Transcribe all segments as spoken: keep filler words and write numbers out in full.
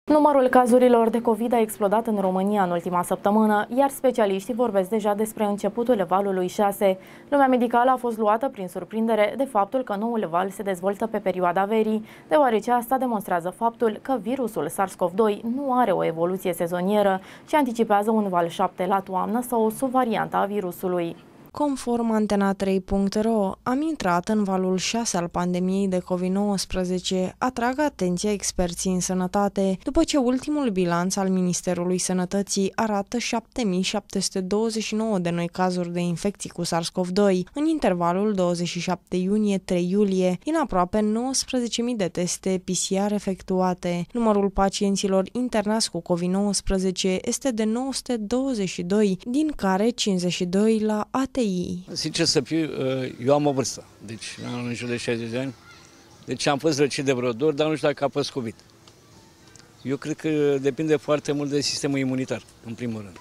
Numărul cazurilor de COVID a explodat în România în ultima săptămână, iar specialiștii vorbesc deja despre începutul valului șase. Lumea medicală a fost luată prin surprindere de faptul că noul val se dezvoltă pe perioada verii, deoarece asta demonstrează faptul că virusul SARS-CoV doi nu are o evoluție sezonieră și anticipează un val șapte la toamnă sau o subvariantă a virusului. Conform Antena trei punct ro, am intrat în valul șase al pandemiei de COVID nouăsprezece, atrag atenția experții în sănătate, după ce ultimul bilanț al Ministerului Sănătății arată șapte mii șapte sute douăzeci și nouă de noi cazuri de infecții cu SARS-CoV doi, în intervalul douăzeci și șapte iunie - trei iulie, din aproape nouăsprezece mii de teste P C R efectuate. Numărul pacienților internați cu COVID nouăsprezece este de nouă sute douăzeci și doi, din care cincizeci și doi la A T I. Sincer să fiu, eu am o vârstă, deci am în jur de șaizeci de ani, deci am fost răcit de vreo două ori, dar nu știu dacă a fost COVID. Eu cred că depinde foarte mult de sistemul imunitar, în primul rând.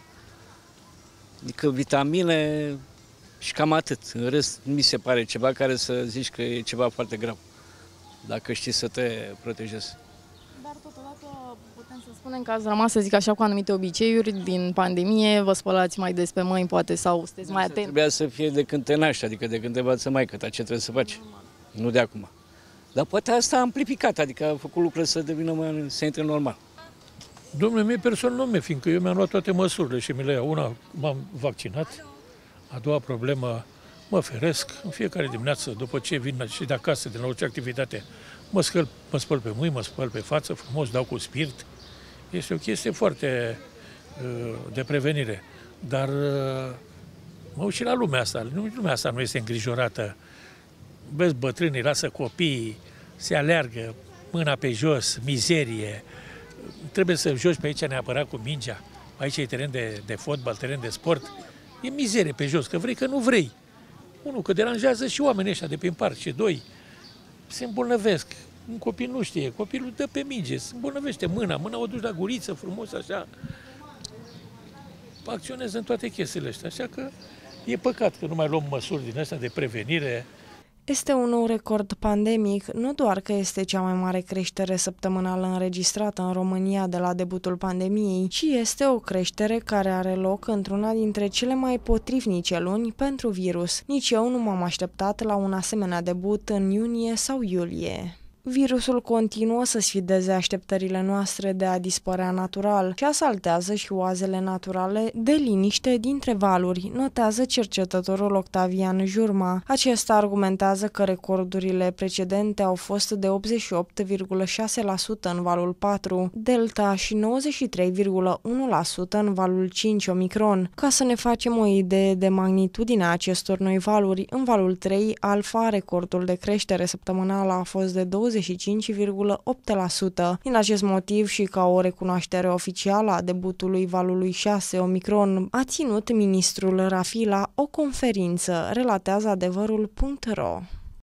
Adică vitamine și cam atât. În rest, mi se pare ceva care să zici că e ceva foarte grav, dacă știi să te protejezi. Dar totodată putem să spunem că ați rămas, să zic așa, cu anumite obiceiuri din pandemie, vă spălați mai des pe mâini, poate, sau sunteți mai atenți? Trebuia să fie de când te naști, adică de când te învață maică ta, ce trebuie să faci, nu de acum. Dar poate asta a amplificat, adică a făcut lucrurile să devină mai, să intre normal. Domnule, mie personal nu mi-e, fiindcă eu mi-am luat toate măsurile și mi le iau. Una, m-am vaccinat, a doua problemă, mă feresc în fiecare dimineață, după ce vin și de acasă, din orice activitate, mă, scăl, mă spăl pe mâini, mă spăl pe față, frumos, dau cu spirit. Este o chestie foarte uh, de prevenire. Dar uh, mă uit și la lumea asta. Lumea asta nu este îngrijorată. Vezi, bătrânii lasă copiii, se aleargă, mâna pe jos, mizerie. Trebuie să joci pe aici neapărat cu mingea. Aici e teren de, de fotbal, teren de sport. E mizerie pe jos, că vrei, că nu vrei. Unul, că deranjează și oamenii ăștia de prin parc. Și doi, se îmbolnăvesc. Un copil nu știe, copilul dă pe minge, se îmbolnăvește mâna, mâna o duci la guriță, frumos, așa. Acționează în toate chestiile astea, așa că e păcat că nu mai luăm măsuri din astea de prevenire. Este un nou record pandemic, nu doar că este cea mai mare creștere săptămânală înregistrată în România de la debutul pandemiei, ci este o creștere care are loc într-una dintre cele mai potrivnice luni pentru virus. Nici eu nu m-am așteptat la un asemenea debut în iunie sau iulie. Virusul continuă să sfideze așteptările noastre de a dispărea natural și asaltează și oazele naturale de liniște dintre valuri, notează cercetătorul Octavian Jurma. Acesta argumentează că recordurile precedente au fost de optzeci și opt virgulă șase la sută în valul patru, Delta și nouăzeci și trei virgulă unu la sută în valul cinci Omicron. Ca să ne facem o idee de magnitudinea acestor noi valuri, în valul trei Alpha, recordul de creștere săptămânală a fost de douăzeci și cinci virgulă opt la sută. Din acest motiv și ca o recunoaștere oficială a debutului valului șase Omicron, a ținut ministrul Rafila o conferință, relatează adevărul punct ro.